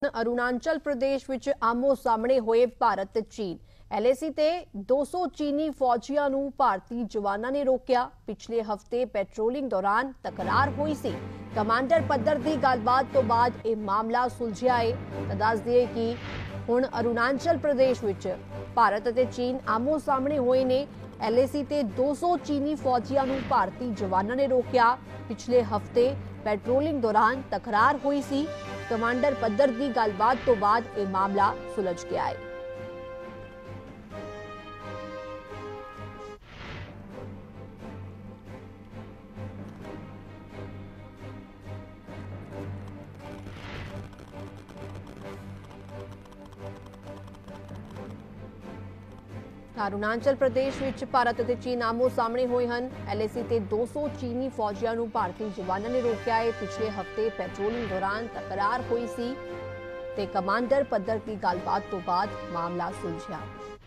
अरुणाचल प्रदेश विच आमो सामने होए भारत ते चीन। LAC ते 200 चीनी फौजियां नूं भारती जवानां ने रोकिया। पिछले हफ्ते पैट्रोलिंग दौरान तकरार हुई सी। कमांडर पद्धर दी गलबात तो बाद यह मामला सुलझिया है। तां दस दईए कि हुण अरुणाचल प्रदेश विच भारत ते चीन आमो सामने होए ने। LAC ते 200 चीनी फौजियां नूं भारती जवानां ने रोकिया। पिछले हफ्ते पैट्रोलिंग दौरान तकरार हुई सी। कमांडर पद्धर की गलबात तो बाद यह मामला सुलझ गया है। अरुणाचल प्रदेश विच भारत ते चीन आमो सामने होए हैं। LAC ते 200 चीनी फौजियां नूं भारतीय जवानां ने रोकिया है। पिछले हफ्ते पैट्रोलिंग दौरान तकरार हुई सी ते कमांडर पद्धर की गलबात तो बाद मामला सुलझिया।